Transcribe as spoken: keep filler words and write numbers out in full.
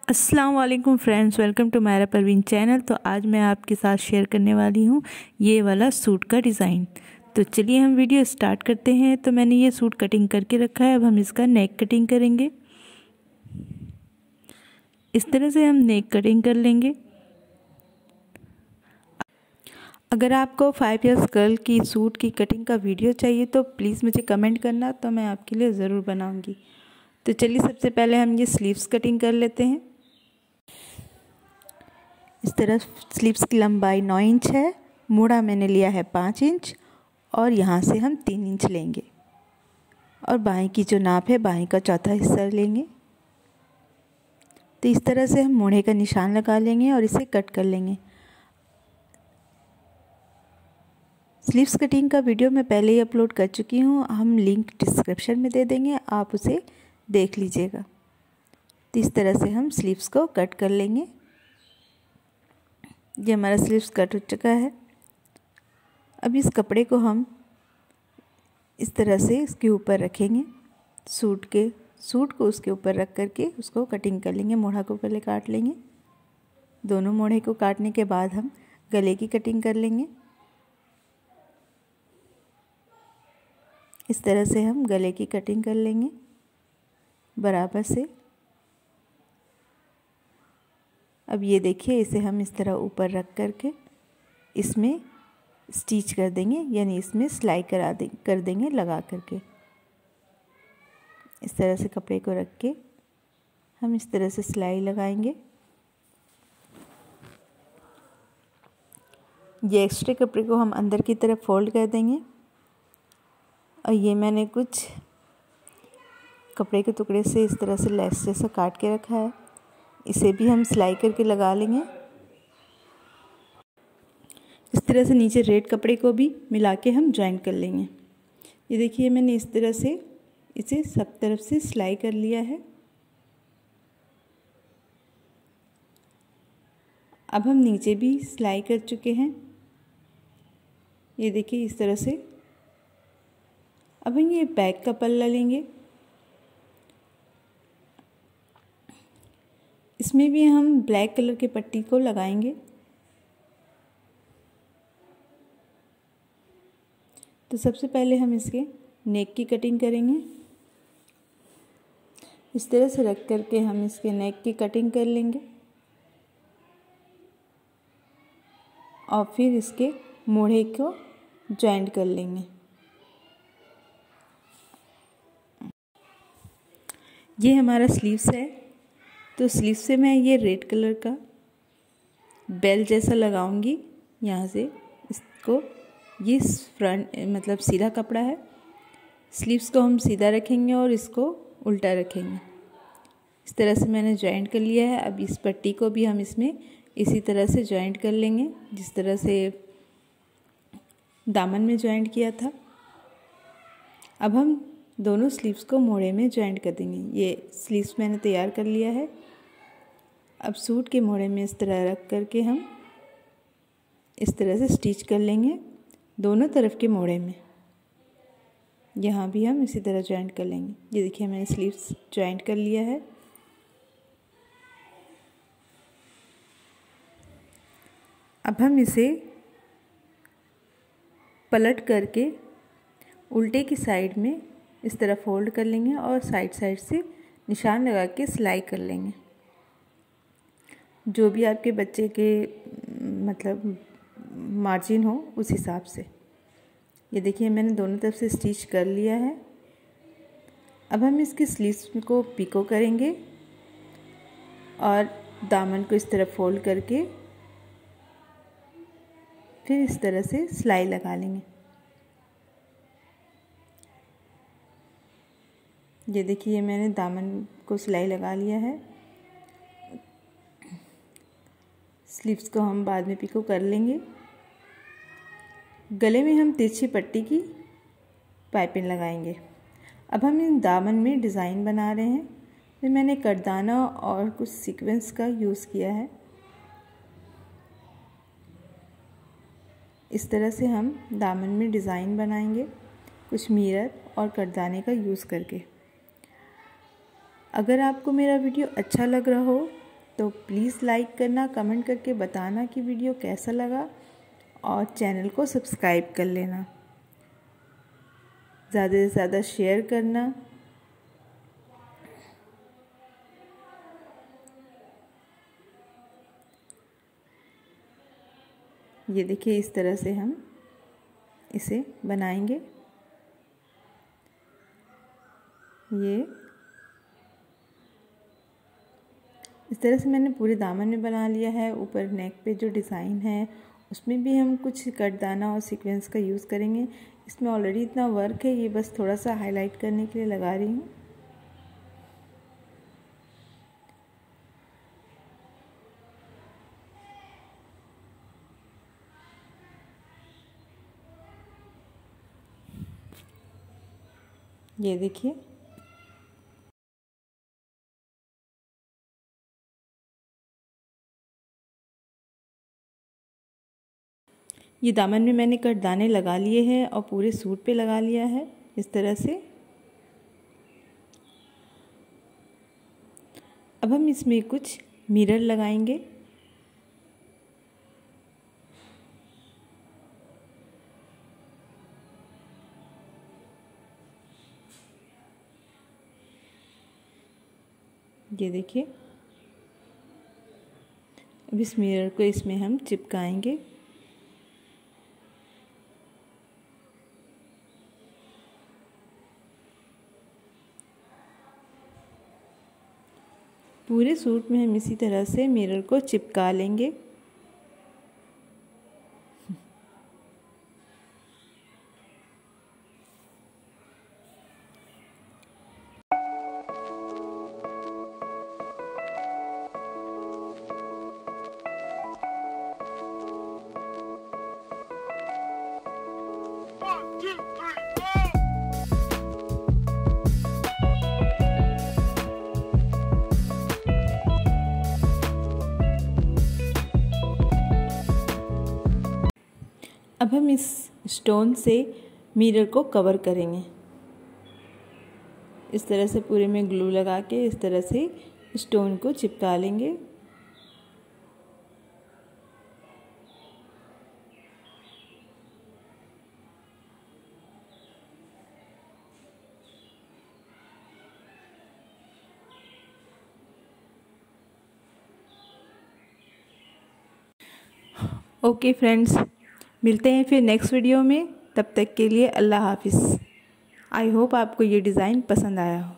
अस्सलाम वालेकुम friends, welcome to Maira Parveen channel. तो आज मैं आपके साथ शेयर करने वाली हूँ ये वाला सूट का डिज़ाइन। तो चलिए हम वीडियो स्टार्ट करते हैं। तो मैंने ये सूट कटिंग करके रखा है। अब हम इसका नेक कटिंग करेंगे। इस तरह से हम नेक कटिंग कर लेंगे। अगर आपको फाइव ईयर्स गर्ल की सूट की कटिंग का वीडियो चाहिए तो प्लीज़ मुझे कमेंट करना, तो मैं आपके लिए ज़रूर बनाऊँगी। तो चलिए सबसे पहले हम ये स्लीव्स कटिंग कर लेते हैं। इस तरह स्लीव्स की लंबाई नौ इंच है, मोड़ा मैंने लिया है पाँच इंच और यहाँ से हम तीन इंच लेंगे और बाएं की जो नाप है बाएं का चौथा हिस्सा लेंगे। तो इस तरह से हम मोड़े का निशान लगा लेंगे और इसे कट कर लेंगे। स्लीव्स कटिंग का वीडियो मैं पहले ही अपलोड कर चुकी हूँ, हम लिंक डिस्क्रिप्शन में दे देंगे, आप उसे देख लीजिएगा। तो इस तरह से हम स्लीव्स को कट कर लेंगे। ये हमारा स्लीव्स कट हो चुका है। अब इस कपड़े को हम इस तरह से इसके ऊपर रखेंगे, सूट के सूट को उसके ऊपर रख करके उसको कटिंग कर लेंगे। मोढ़ा को पहले काट लेंगे। दोनों मोढ़े को काटने के बाद हम गले की कटिंग कर लेंगे। इस तरह से हम गले की कटिंग कर लेंगे बराबर से। अब ये देखिए, इसे हम इस तरह ऊपर रख करके इसमें स्टिच कर देंगे, यानी इसमें सिलाई करा दे कर देंगे लगा करके। इस तरह से कपड़े को रख के हम इस तरह से सिलाई लगाएंगे। ये एक्स्ट्रा कपड़े को हम अंदर की तरफ फोल्ड कर देंगे और ये मैंने कुछ कपड़े के टुकड़े से इस तरह से लेस जैसा काट के रखा है, इसे भी हम सिलाई करके लगा लेंगे। इस तरह से नीचे रेड कपड़े को भी मिला के हम जॉइन कर लेंगे। ये देखिए, मैंने इस तरह से इसे सब तरफ से सिलाई कर लिया है। अब हम नीचे भी सिलाई कर चुके हैं। ये देखिए इस तरह से। अब हम ये बैक का पल्ला लेंगे, इसमें भी हम ब्लैक कलर के पट्टी को लगाएंगे। तो सबसे पहले हम इसके नेक की कटिंग करेंगे। इस तरह से रख करके हम इसके नेक की कटिंग कर लेंगे और फिर इसके मोढ़े को जॉइंट कर लेंगे। ये हमारा स्लीव्स है। तो स्लीव से मैं ये रेड कलर का बेल जैसा लगाऊंगी यहाँ से इसको। ये फ्रंट मतलब सीधा कपड़ा है, स्लीव्स को हम सीधा रखेंगे और इसको उल्टा रखेंगे। इस तरह से मैंने जॉइंट कर लिया है। अब इस पट्टी को भी हम इसमें इसी तरह से जॉइंट कर लेंगे जिस तरह से दामन में जॉइंट किया था। अब हम दोनों स्लीव्स को मोड़े में जॉइंट कर देंगे। ये स्लीव्स मैंने तैयार कर लिया है। अब सूट के मोड़े में इस तरह रख करके हम इस तरह से स्टिच कर लेंगे दोनों तरफ के मोड़े में। यहाँ भी हम इसी तरह जॉइंट कर लेंगे। ये देखिए, मैंने स्लीव्स जॉइंट कर लिया है। अब हम इसे पलट करके उल्टे की साइड में इस तरह फोल्ड कर लेंगे और साइड साइड से निशान लगा के सिलाई कर लेंगे, जो भी आपके बच्चे के मतलब मार्जिन हो उस हिसाब से। ये देखिए, मैंने दोनों तरफ से स्टिच कर लिया है। अब हम इसके स्लीव्स को पिको करेंगे और दामन को इस तरह फोल्ड करके फिर इस तरह से सिलाई लगा लेंगे। ये देखिए, मैंने दामन को सिलाई लगा लिया है। स्लीव्स को हम बाद में पिको कर लेंगे। गले में हम तिरछी पट्टी की पाइपिंग लगाएंगे। अब हम इन दामन में डिज़ाइन बना रहे हैं। तो मैंने कटदाना और कुछ सीक्वेंस का यूज़ किया है। इस तरह से हम दामन में डिज़ाइन बनाएंगे, कुछ मिरर और कटदाने का यूज़ करके। अगर आपको मेरा वीडियो अच्छा लग रहा हो तो प्लीज़ लाइक करना, कमेंट करके बताना कि वीडियो कैसा लगा और चैनल को सब्सक्राइब कर लेना। ज़्यादा से ज़्यादा शेयर करना। ये देखिए, इस तरह से हम इसे बनाएंगे। ये इस तरह से मैंने पूरे दामन में बना लिया है। ऊपर नेक पे जो डिज़ाइन है उसमें भी हम कुछ कटदाना और सीक्वेंस का यूज़ करेंगे। इसमें ऑलरेडी इतना वर्क है, ये बस थोड़ा सा हाईलाइट करने के लिए लगा रही हूँ। ये देखिए, ये दामन में मैंने कटदाने लगा लिए हैं और पूरे सूट पे लगा लिया है इस तरह से। अब हम इसमें कुछ मिरर लगाएंगे। ये देखिए, अब इस मिरर को इसमें हम चिपकाएंगे। पूरे सूट में हम इसी तरह से मिरर को चिपका लेंगे। अब हम इस स्टोन से मिरर को कवर करेंगे। इस तरह से पूरे में ग्लू लगा के इस तरह से स्टोन को चिपका लेंगे। ओके फ्रेंड्स, मिलते हैं फिर नेक्स्ट वीडियो में। तब तक के लिए अल्लाह हाफिज़। आई होप आपको ये डिज़ाइन पसंद आया हो।